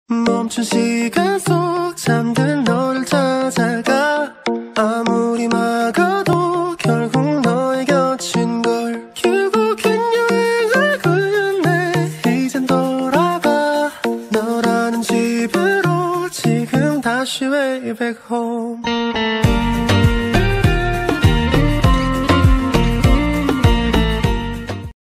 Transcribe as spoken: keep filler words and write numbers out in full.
멈춘 시간 속 잠든 너를 찾아가 아무리 막아도 결국 너의 곁인걸 결국엔 여행을 끝내 이젠 돌아가 너라는 집으로 지금 다시 way back home